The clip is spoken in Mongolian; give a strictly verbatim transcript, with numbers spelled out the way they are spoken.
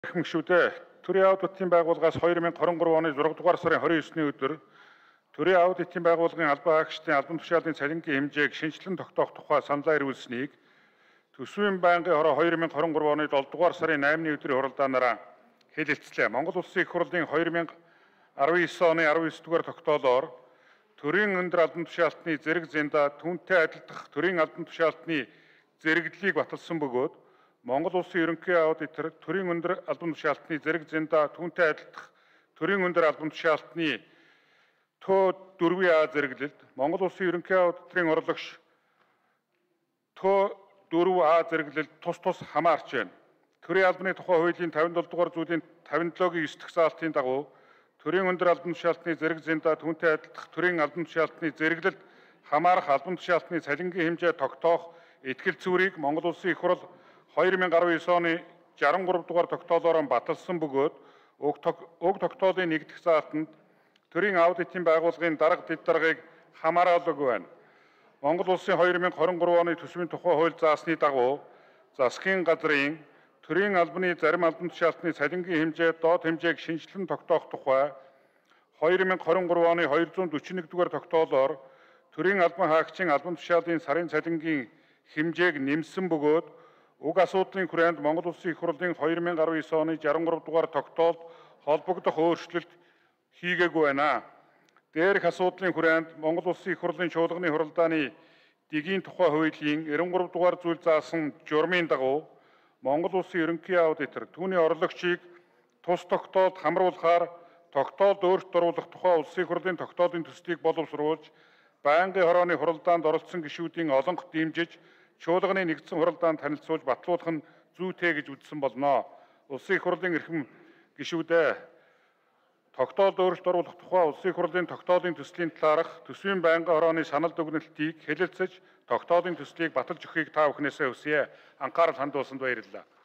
Гүшүүдээ төрийн аудитын байгууллагаас две тысячи двадцать три оны зураг дугаар сарын двадцать девятны өдөр төрийн аудитын байгууллагын албан хаагчдын албан тушаалын цалингийн хэмжээг шинжилэн тогтоох тухай саналаа ирүүлсэнийг төсвийн байнгын хороо две тысячи двадцать три оны седьмой дугаар сарын eighны өдрийн хуралдаанаараа хэлэлцлээ. Монгол Улсын их хурлын две тысячи десятый оны десять дугаар тогтоолоор төрийн өндөр албан тушаалтны зэрэг зэнда түүнтэй адилдах төрийн албан тушаалтны зэрэглэлийг баталсан бөгөөд Монгол Улсын ерөнхий аудитор төрийн өндөр албан тушаалтны зэрэг зэнда түүнтэй адилдах төрийн өндөр албан тушаалтны тоо дөрвийн А зэрэглэлд Монгол Улсын ерөнхий аудиторын орлогч тоо дөрвөн А зэрэглэлд тус тус хамаарч байна. Төрийн албаны тухай хуулийн пятьдесят seven дугаар зүйлийн пятьдесят seven-гийн нine дахь заалтын дагуу төрийн өндөр албан тушаалтны зэрэг зэнда түүнтэй адилдах төрийн албан тушаалтны зэрэглэлд хамаарах албан тушаалтны цалингийн хэмжээ тогтоох итгэл цэврийг Монгол Улсын их хурл две тысячи десятый оны sixty-three дугаар тогтоолоор баталсан бөгөөд уг тогтоолын нэг дахь заалтанд төрийн аудитын байгууллагын дарга дэд даргаыг хамааруулаагүй байна. Монгол Улсын две тысячи двадцать три оны төсвийн тухай хууль заасны дагуу засгийн газрын төрийн албаны зарим албан тушаалтны цалингийн хэмжээ доод хэмжээг шинжилэн тогтоох тухай две тысячи двадцать три оны two hundred forty-one дугаар тогтоолоор төрийн албан хаагчийн албан тушаалын сарын цалингийн хэмжээг нэмсэн бөгөөд уг асуудлын хүрээнд Монгол Улсын их хурлын две тысячи десятый оны sixty-three дугаар тогтоолд холбогдох өөрчлөлт хийгээгүй байна. Дээрх асуудлын хүрээнд Монгол Улсын их хурлын чуулганы хуралдааны дэгийн тухай хуулийн ninety-three дугаар зүйл заасан журмын дагуу Монгол Улсын ерөнхий аудитор түүний орлогчийг тус тогтоолд хамруулахаар тогтоолд өөрчлөлт оруулах тухай Улсын их хурлын тогтоолын төслийг боловсруулж байнгын хорооны хуралдаанд оролцсон гишүүдийн олонх дэмжиж чуулганы нэгдсэн хуралдаанд танилцуулж батлуулах нь зүйтэй гэж үзсэн болно. Улсын их хурлын эрхэм гишүүдээ тогтоолд өөрчлөлт оруулах тухай Улсын их хурлын тогтоолын төслийн талаарх төсвийн байнгын хорооны санал дүгнэлтийг хэлэлцэж тогтоолын төслийг баталж өгөхийг та бүхнээсээ хүсье. Анхаарал хандуулсанд баярлалаа.